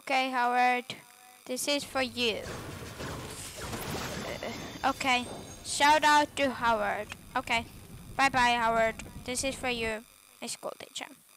Okay, Howard. This is for you. Okay. Shout out to Howard. Okay. Bye bye, Howard. This is for you, my school teacher.